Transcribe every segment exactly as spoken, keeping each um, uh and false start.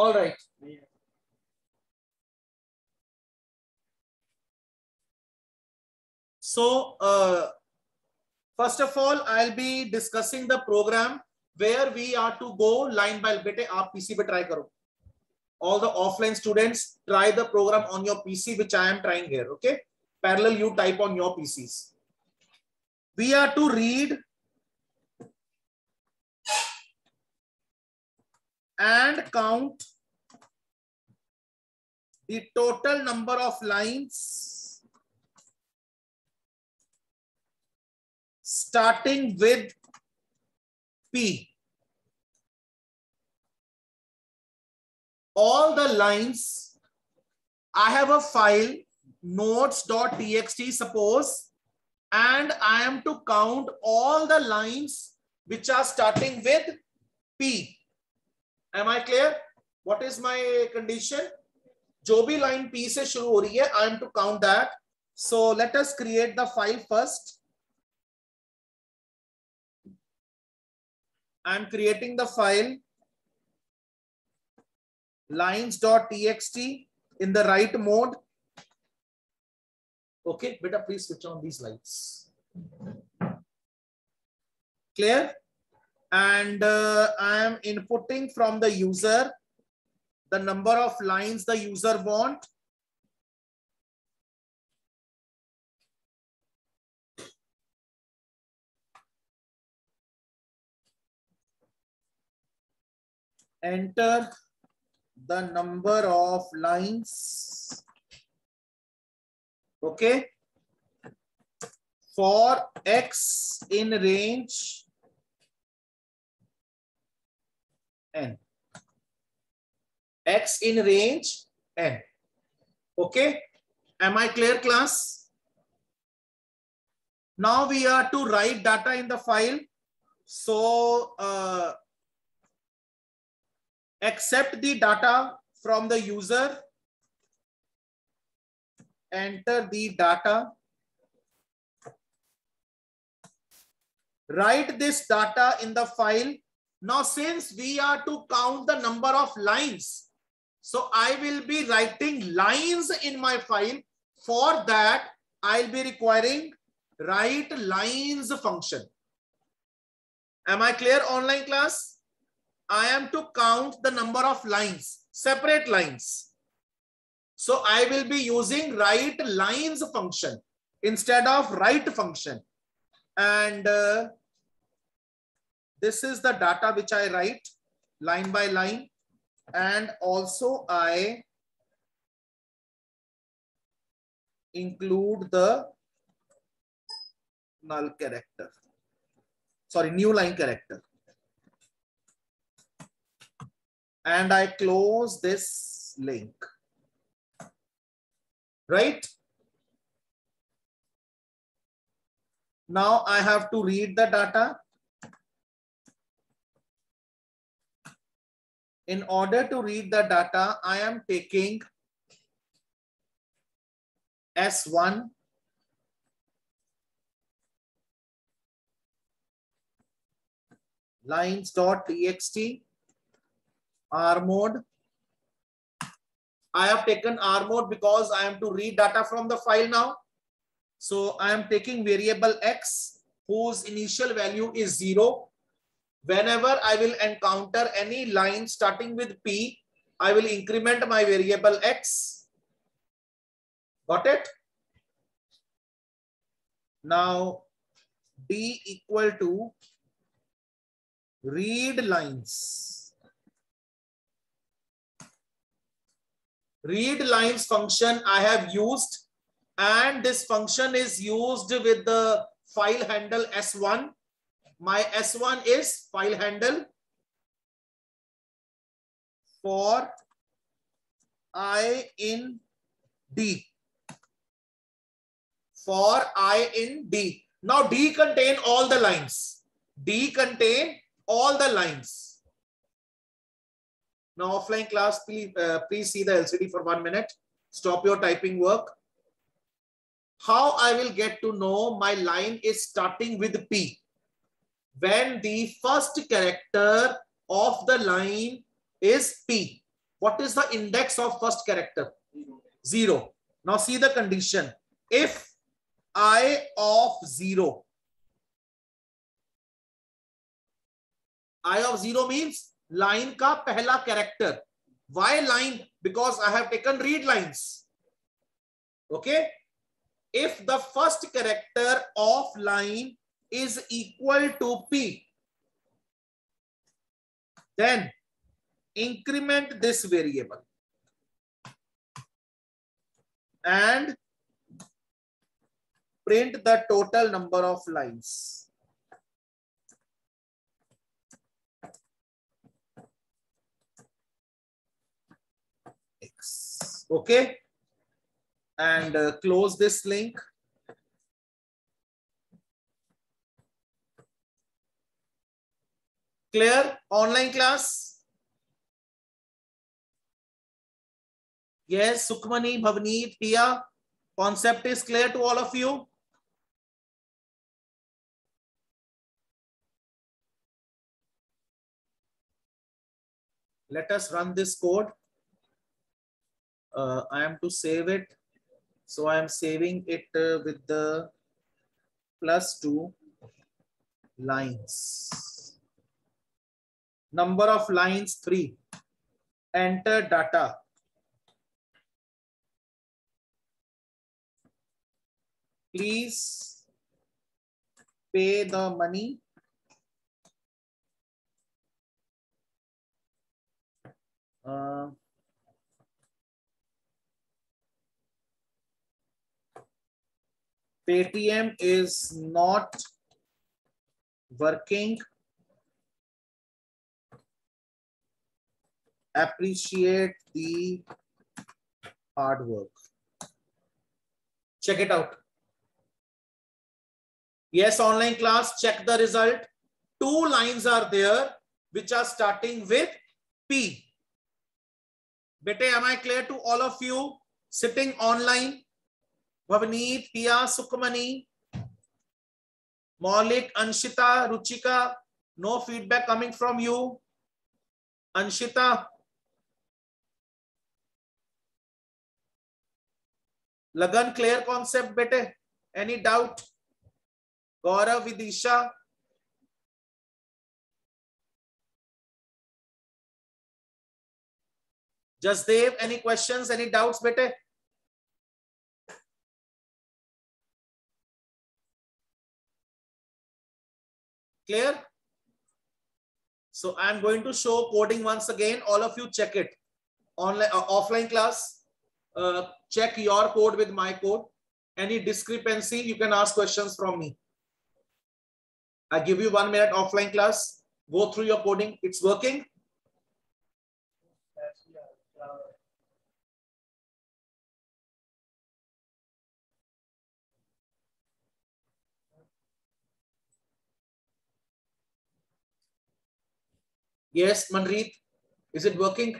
All right. So, uh, first of all, I'll be discussing the program where we are to go line by line. बेटे आप P C पे try करो. All the offline students try the program on your P C, which I am trying here. Okay, parallel you type on your P Cs. We are to read and count the total number of lines starting with P. All the lines, I have a file notes.txt suppose, and I am to count all the lines which are starting with P. Am I clear? What is my condition? जो भी line P से शुरू हो रही है, I am to count that. So let us create the file first. I am creating the file lines.txt in the write mode. Okay, beta, please switch on these lights. Clear? And uh, I am inputting from the user the number of lines the user want. Enter the number of lines. Okay. For X in range N. X in range N. Okay. Am I clear, class? Now we are to write data in the file. So uh, accept the data from the user. Enter the data. Write this data in the file. Now, since we are to count the number of lines, so I will be writing lines in my file. For that, I'll be requiring write lines function. Am I clear, online class? I am to count the number of lines, separate lines. So I will be using write lines function instead of write function. And uh, this is the data which I write line by line. And also I include the null character. Sorry, new line character. And I close this link. Right? Now I have to read the data. In order to read the data, I am taking S one, lines.txt, R mode. I have taken R mode because I am to read data from the file now. So I am taking variable X whose initial value is zero. Whenever I will encounter any line starting with P, I will increment my variable X. Got it? Now D equal to read lines. Read lines function I have used, and this function is used with the file handle S one. My S one is file handle for I in D. For I in D. Now D contain all the lines. D contain all the lines. Now offline class, please, uh, please see the L C D for one minute. Stop your typing work. How I will get to know my line is starting with P? When the first character of the line is P. What is the index of first character? Zero. Now see the condition. If I of zero, I of zero means line ka pehla character. Why line? Because I have taken read lines. Okay. If the first character of line is equal to P, then increment this variable and print the total number of lines. X. Okay. And uh, close this link. Clear? Online class? Yes, Sukhmani, Bhavneet, Pia. Concept is clear to all of you? Let us run this code. Uh, I am to save it. So I am saving it uh, with the plus two lines. Number of lines three. Enter data. Please pay the money. Uh, Paytm is not working. Appreciate the hard work. Check it out. Yes, online class, check the result. Two lines are there which are starting with P. Bete, am I clear to all of you sitting online? Bhavneet, Pia, Sukhmani, Maulik, Anshita, Ruchika, no feedback coming from you. Anshita, Lagan, clear concept, bete? Any doubt? Gaurav, Vidisha? Jasdev, any questions, any doubts, bete? Clear? So I'm going to show coding once again. All of you check it. Online, uh, offline class, uh, check your code with my code. Any discrepancy, you can ask questions from me. I give you one minute offline class. Go through your coding. It's working. Yes, Manreet, is it working?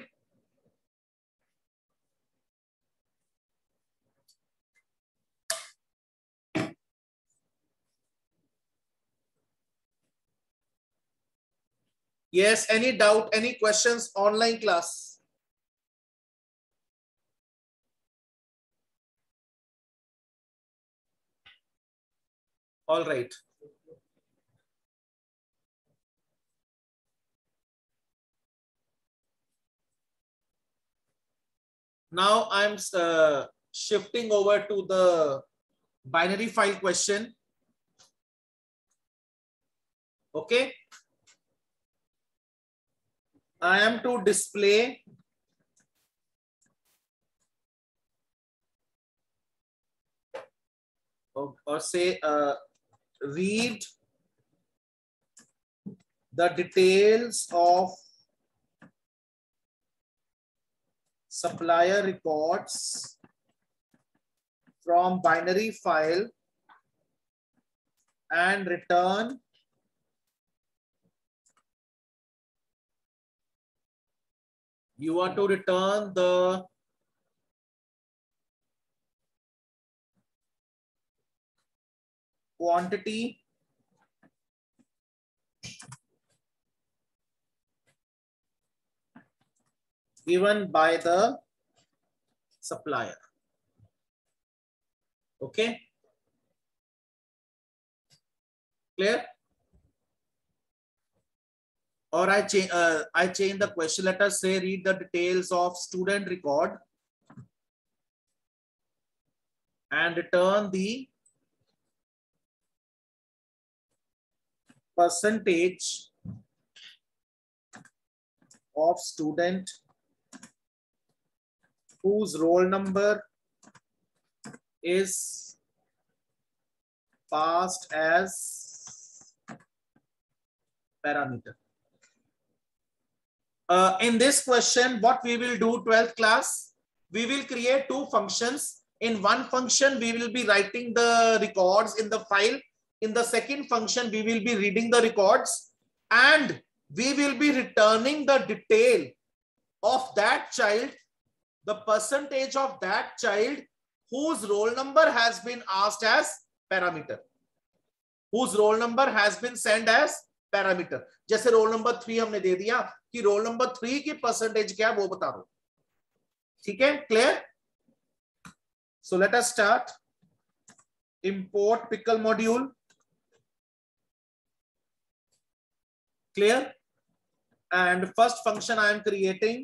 Yes, any doubt, any questions, online class? All right. Now I'm uh, shifting over to the binary file question. Okay. I am to display or, or say uh, read the details of supplier records from binary file and return you are to return the quantity given by the supplier. Okay, clear? Or I change uh, I change the question. Let us say read the details of student record and return the percentage of student whose roll number is passed as parameter. Uh, in this question, what we will do, twelfth class, we will create two functions. In one function, we will be writing the records in the file. In the second function, we will be reading the records and we will be returning the detail of that child, the percentage of that child whose roll number has been asked as parameter, whose roll number has been sent as parameter. जैसे roll number three हमने दे दिया कि roll number three की percentage क्या है वो बता दो. ठीक है, clear? So let us start. Import pickle module. Clear? And first function I am creating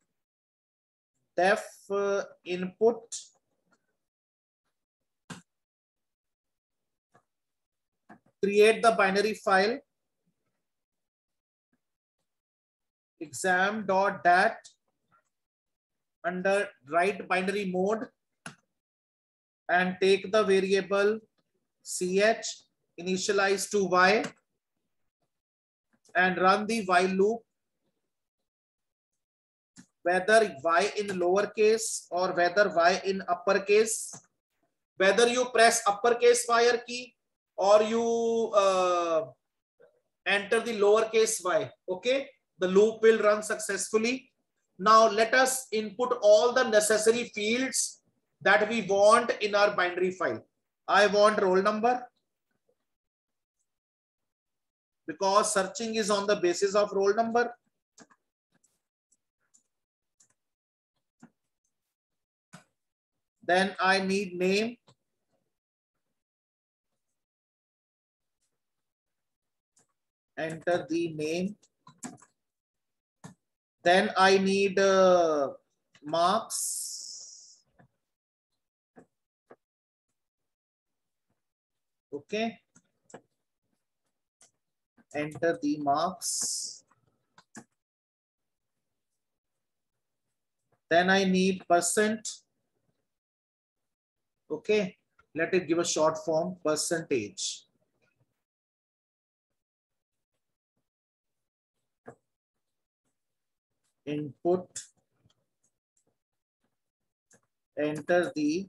def uh, input create the binary file exam.dat under write binary mode and take the variable ch initialize to y and run the while loop, whether y in lowercase or whether y in uppercase, whether you press uppercase y key or you uh, enter the lowercase y. Okay, the loop will run successfully. Now let us input all the necessary fields that we want in our binary file. I want roll number because searching is on the basis of roll number. Then I need name. Enter the name. Then I need uh, marks. Okay. Enter the marks. Then I need percent. Okay. Let it give a short form, percentage. Input, enter the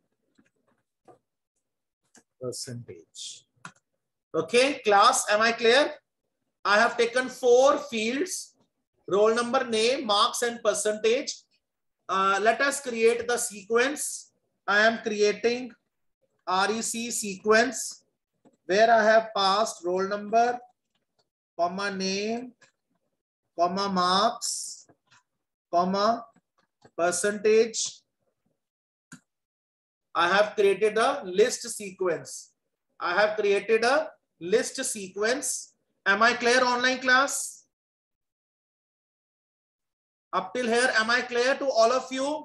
percentage. Okay, class, am I clear? I have taken four fields, roll number, name, marks, and percentage. Uh, let us create the sequence. I am creating R E C sequence where I have passed roll number, comma name, comma marks, comma percentage. I have created a list sequence. I have created a list sequence. Am I clear, online class? Up till here, am I clear to all of you?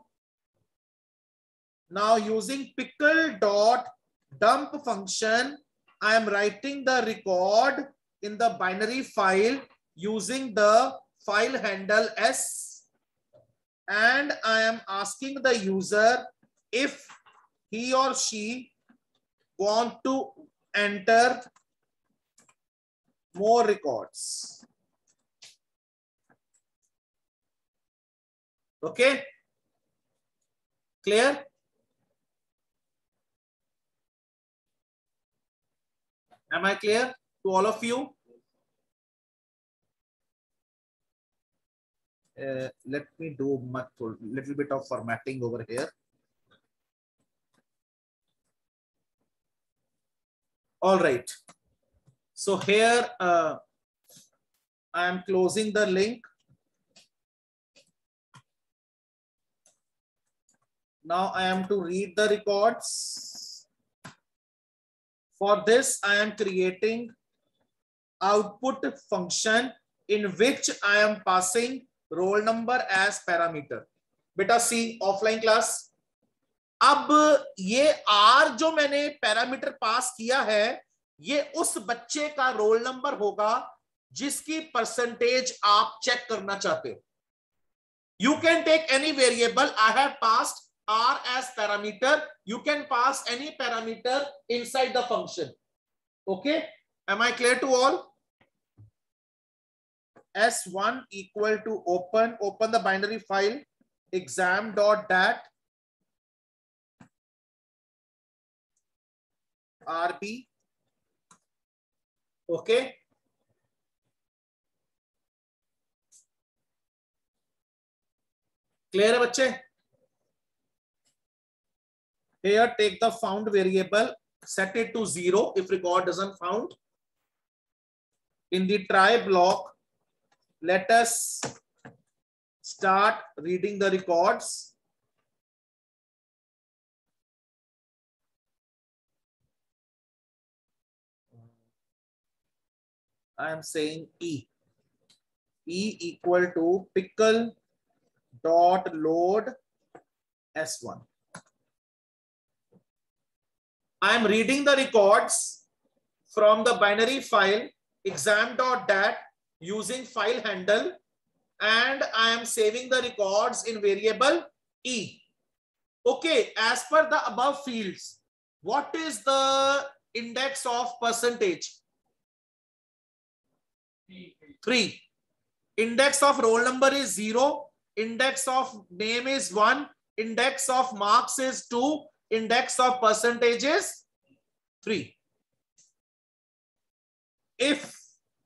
Now using pickle dot dump function, I am writing the record in the binary file using the file handle S. And I am asking the user if he or she want to enter more records. Okay, clear? Am I clear to all of you? Uh, let me do a little bit of formatting over here. All right. So here uh, I am closing the link. Now I am to read the records. For this, I am creating output function in which I am passing roll number as parameter. बेटा सी offline class, अब ये are जो मैंने parameter pass किया है ये उस बच्चे का रोल नंबर होगा जिसकी परसेंटेज आप चेक करना चाहते हो. You can take any variable. I have passed R as parameter. You can pass any parameter inside the function. Okay. Am I clear to all? S one equal to open, open the binary file, exam.dat, R B. Okay. Clear, बच्चे? Here, take the found variable, set it to zero if record doesn't found. In the try block, let us start reading the records. I am saying E. E equal to pickle dot load S one. I am reading the records from the binary file exam.dat using file handle, and I am saving the records in variable E. Okay, as per the above fields, what is the index of percentage? Three. Index of roll number is zero. Index of name is one. Index of marks is two. Index of percentage is three. If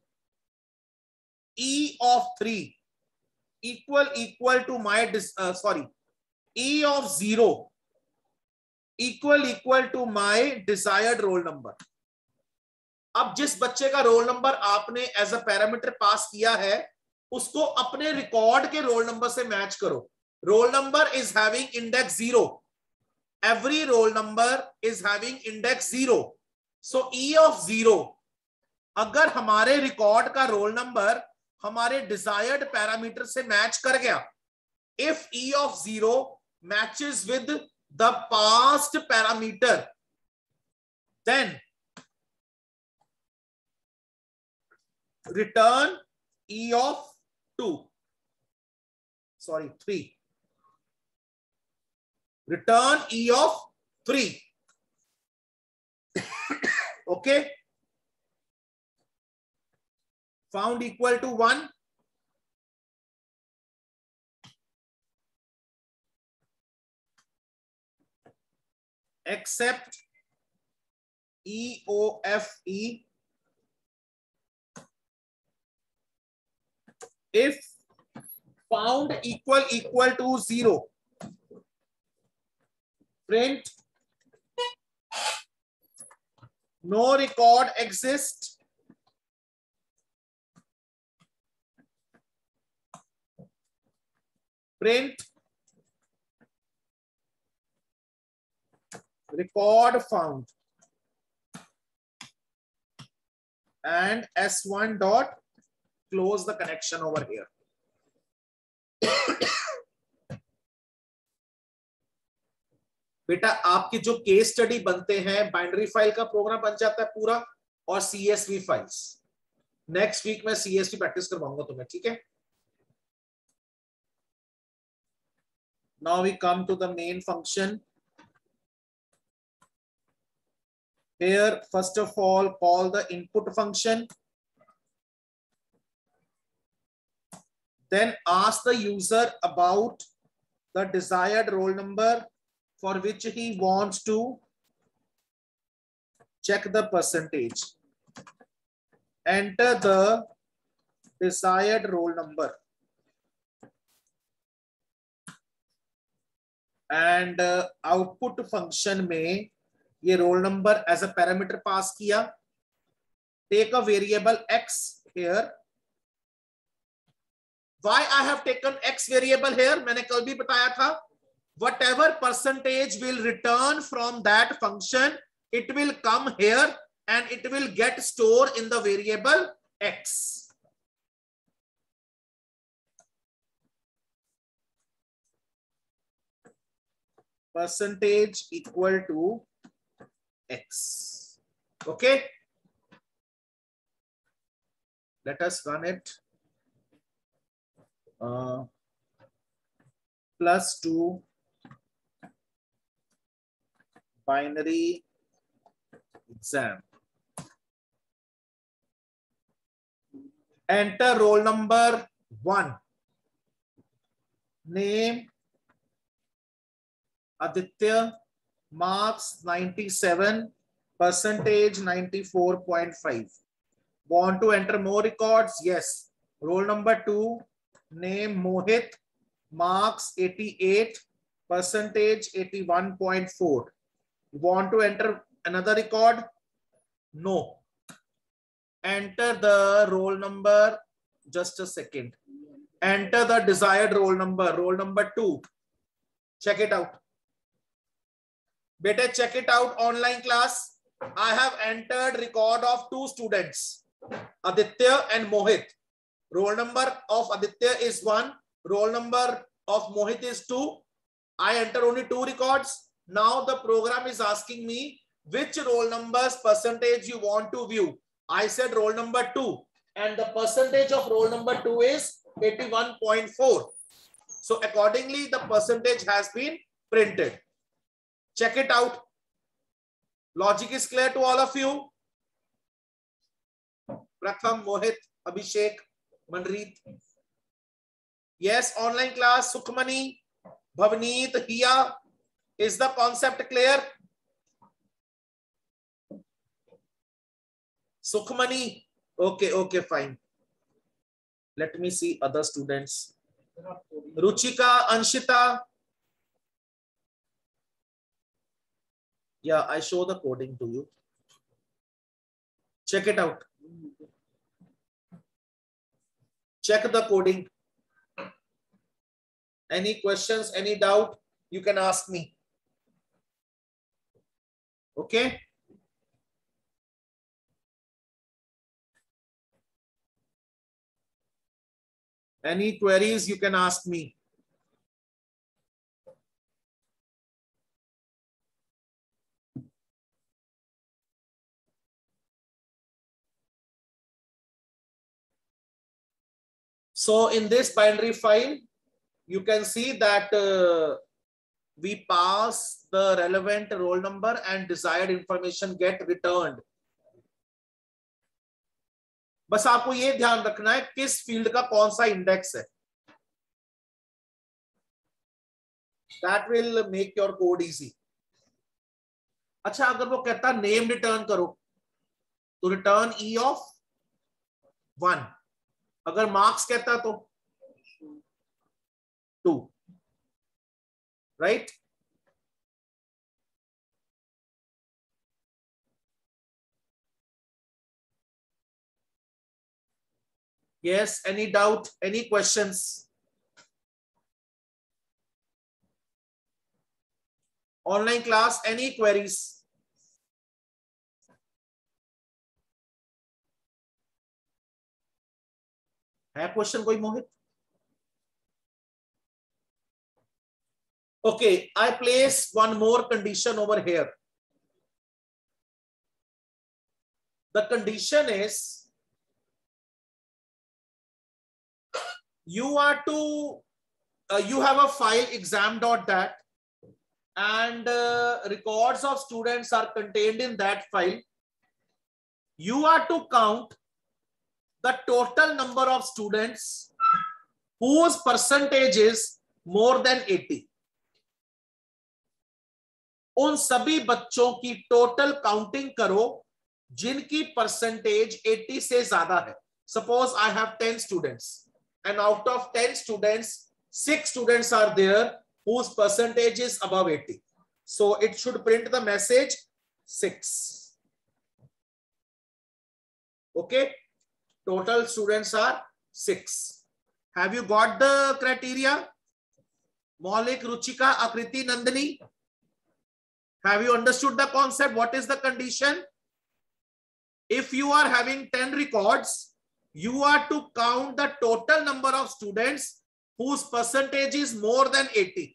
E of three equal equal to my uh, sorry E of zero equal equal to my desired roll number. अब जिस बच्चे का roll number आपने as a parameter pass किया है उसको अपने record के रोल नंबर से मैच करो. Roll number is having index zero. Every roll number is having index zero. So E of zero अगर हमारे रिकॉर्ड का रोल नंबर हमारे डिजायर्ड पैरामीटर से मैच कर गया, if E of zero matches with the passed parameter, then return E of two. Sorry, three. Return E of three. Okay. Found equal to one. Except E O F E. If found equal equal to zero, print no record exists. Print record found and S one dot close the connection over here. बेटा आपके जो case study बनते हैं binary file का programme बन जाता है पूरा और सीएसवी फाइल्स. नेक्स्ट वीक में सीएसवी प्रैक्टिस करवाऊंगा तुम्हें, ठीक है. Now we come to the main function. Here first of all call the input function. Then ask the user about the desired roll number for which he wants to check the percentage. Enter the desired roll number. And uh, output function में ये roll number as a parameter pass किया. Take a variable x here. Why I have taken x variable here? मैंने कल भी बताया था. whatever percentage will return from that function, it will come here and it will get stored in the variable X. Percentage equal to X. Okay. Let us run it. Uh, plus two binary exam. Enter roll number one. Name Aditya. Marks ninety-seven. Percentage ninety-four point five. Want to enter more records? Yes. Roll number two. Name Mohit. Marks eighty-eight. Percentage eighty-one point four. Want to enter another record? No. Enter the roll number. Just a second. Enter the desired roll number. Roll number two. Check it out. Beta, check it out. Online class. I have entered record of two students, Aditya and Mohit. Roll number of Aditya is one. Roll number of Mohit is two. I enter only two records. Now the program is asking me which roll numbers percentage you want to view. I said roll number two, and the percentage of roll number two is eighty-one point four. So accordingly, the percentage has been printed. Check it out. Logic is clear to all of you. Pratham, Mohit, Abhishek, Manreet. Yes, online class, Sukhmani, Bhavneet, Hiya. Is the concept clear? Sukhmani. Okay, okay, fine. Let me see other students. Ruchika, Anshita. Yeah, I show the coding to you. Check it out. Check the coding. Any questions, any doubt, you can ask me. Okay. Any queries, you can ask me. So in this binary file, you can see that uh, we pass the relevant roll number and desired information get returned. बस आपको ये ध्यान रखना है किस field का कौन सा इंडेक्स है. That will make your code easy. अच्छा, अगर वो कहता नेम रिटर्न करो तो रिटर्न ई ऑफ वन. अगर मार्क्स कहता तो two. Right. Yes, any doubt, any questions? Online class, any queries? है क्वेश्चन कोई Mohit? Okay, I place one more condition over here. The condition is you are to uh, you have a file exam.dat and uh, records of students are contained in that file. You are to count the total number of students whose percentage is more than eighty. उन सभी बच्चों की total counting करो जिनकी percentage अस्सी से ज्यादा है. Suppose I have ten students and out of ten students, six students are there whose percentage is above eighty. So it should print the message six. Okay. Total students are six. Have you got the criteria? Maulik, Ruchika, Akriti, Nandini. Have you understood the concept? What is the condition? If you are having ten records, you are to count the total number of students whose percentage is more than eighty.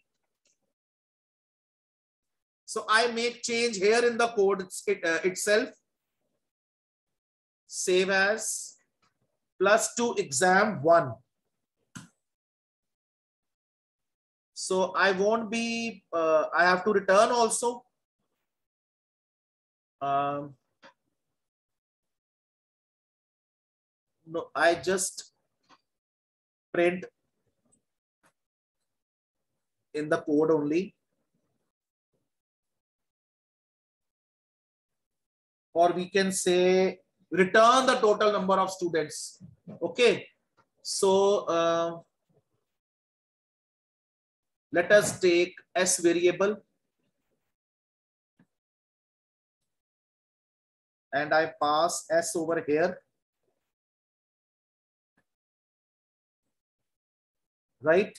So I make change here in the code it, uh, itself. Save as plus two exam one. So I won't be, uh, I have to return also. Um, no, I just print in the code only. Or we can say return the total number of students. Okay. So uh, let us take S variable. And I pass S over here. Right?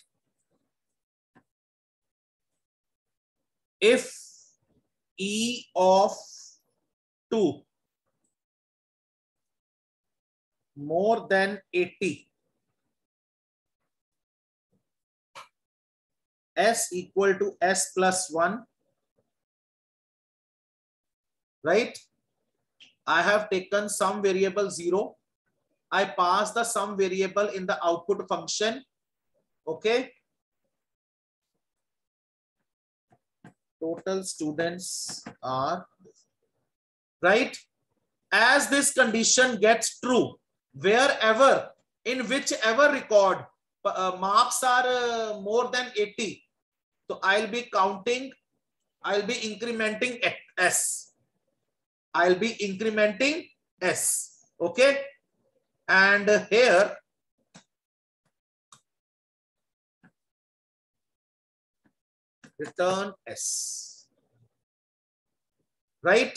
If E of two more than eighty, S equal to S plus one, right? I have taken some variable zero. I pass the sum variable in the output function. Okay. Total students are, right? As this condition gets true, wherever, in whichever record uh, marks are uh, more than eighty, so I'll be counting, I'll be incrementing S. I'll be incrementing S. Okay. And here, return S. Right?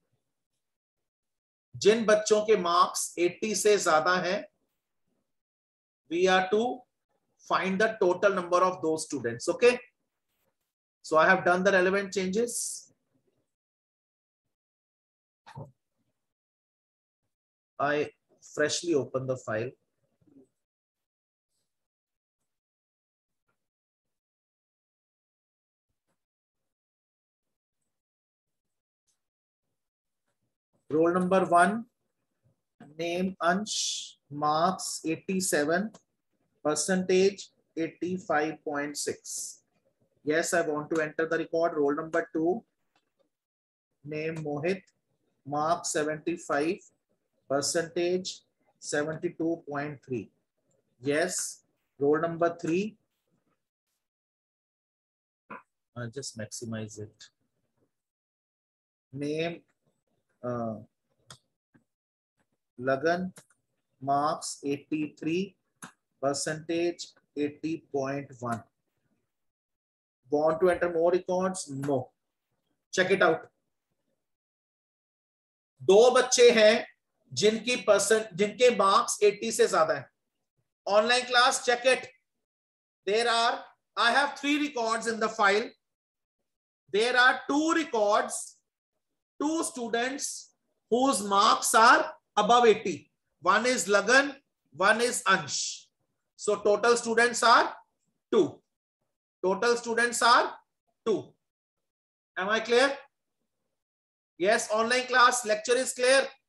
जिन बच्चों के marks अस्सी से ज्यादा हैं, we are to find the total number of those students. Okay. So I have done the relevant changes. I freshly open the file. Roll number one, name Ansh, marks eighty-seven, percentage eighty-five point six. Yes, I want to enter the record. Roll number two, name Mohit, marks seventy-five, percentage seventy-two point three. Yes. Roll number three, I'll just maximize it. Name uh, Lagan, marks eighty-three, percentage eighty point one. Want to enter more records? No. Check it out. दो बच्चे हैं जिनकी percent जिनके marks अस्सी से ज्यादा है. Online class, check it. There are, I have three records in the file. There are two records, two students whose marks are above eighty. One is Lagan, one is Ansh. So total students are two. Total students are two. Am I clear? Yes, online class lecture is clear.